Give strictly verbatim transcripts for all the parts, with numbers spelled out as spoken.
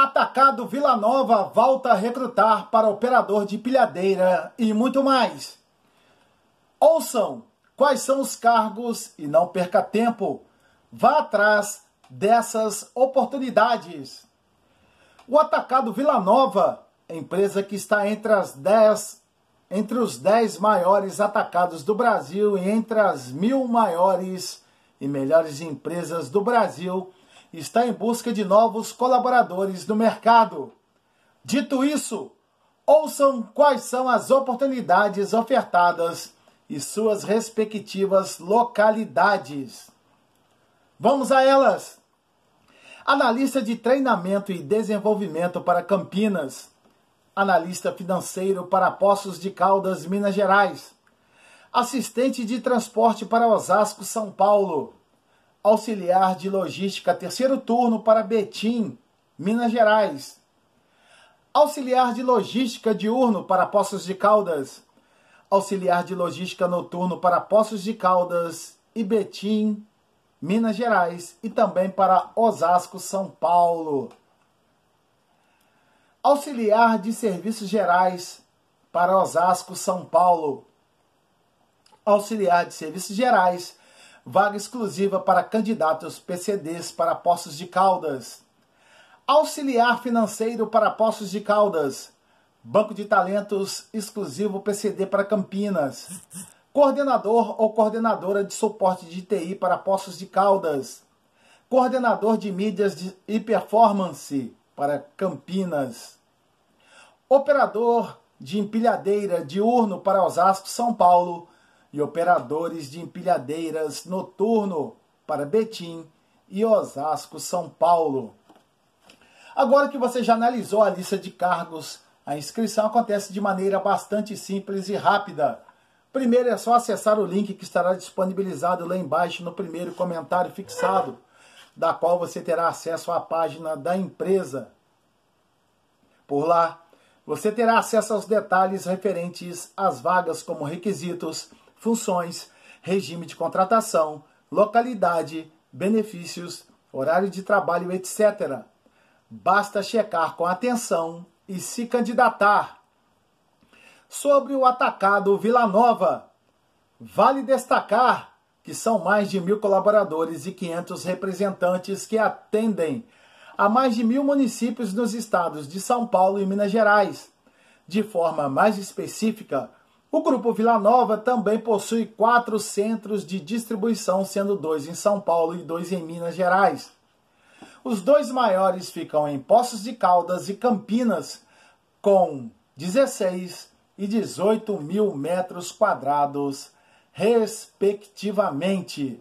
Atacado Vila Nova volta a recrutar para operador de empilhadeira e muito mais. Ouçam quais são os cargos e não perca tempo. Vá atrás dessas oportunidades. O Atacado Vila Nova, empresa que está entre as dez, entre os dez maiores atacados do Brasil e entre as mil maiores e melhores empresas do Brasil, está em busca de novos colaboradores no mercado. Dito isso, ouçam quais são as oportunidades ofertadas e suas respectivas localidades. Vamos a elas! Analista de treinamento e desenvolvimento para Campinas. Analista financeiro para Poços de Caldas, Minas Gerais. Assistente de transporte para Osasco, São Paulo. Auxiliar de logística terceiro turno para Betim, Minas Gerais. Auxiliar de logística diurno para Poços de Caldas. Auxiliar de logística noturno para Poços de Caldas e Betim, Minas Gerais. E também para Osasco, São Paulo. Auxiliar de serviços gerais para Osasco, São Paulo. Auxiliar de serviços gerais, vaga exclusiva para candidatos P C Ds para Poços de Caldas. Auxiliar financeiro para Poços de Caldas. Banco de talentos exclusivo P C D para Campinas. Coordenador ou coordenadora de suporte de T I para Poços de Caldas. Coordenador de mídias de e performance para Campinas. Operador de empilhadeira diurno para Osasco, São Paulo. E operadores de empilhadeiras noturno para Betim e Osasco, São Paulo. Agora que você já analisou a lista de cargos, a inscrição acontece de maneira bastante simples e rápida. Primeiro é só acessar o link que estará disponibilizado lá embaixo no primeiro comentário fixado, da qual você terá acesso à página da empresa. Por lá, você terá acesso aos detalhes referentes às vagas como requisitos, funções, regime de contratação, localidade, benefícios, horário de trabalho, etcétera. Basta checar com atenção e se candidatar. Sobre o Atacado Vila Nova, vale destacar que são mais de mil colaboradores e quinhentos representantes que atendem a mais de mil municípios nos estados de São Paulo e Minas Gerais. De forma mais específica, o Grupo Vila Nova também possui quatro centros de distribuição, sendo dois em São Paulo e dois em Minas Gerais. Os dois maiores ficam em Poços de Caldas e Campinas, com dezesseis e dezoito mil metros quadrados, respectivamente.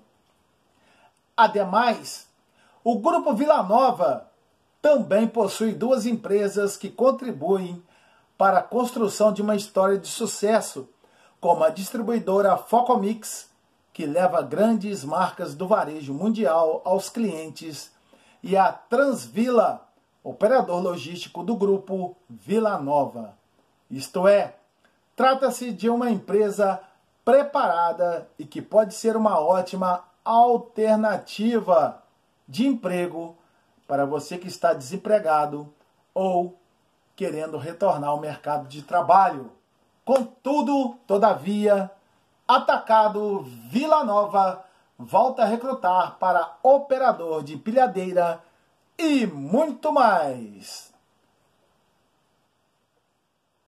Ademais, o Grupo Vila Nova também possui duas empresas que contribuem para a construção de uma história de sucesso, como a distribuidora Focomix, que leva grandes marcas do varejo mundial aos clientes, e a Transvila, operador logístico do Grupo Vila Nova. Isto é, trata-se de uma empresa preparada e que pode ser uma ótima alternativa de emprego para você que está desempregado ou querendo retornar ao mercado de trabalho. Contudo, todavia, Atacado Vila Nova volta a recrutar para operador de empilhadeira e muito mais.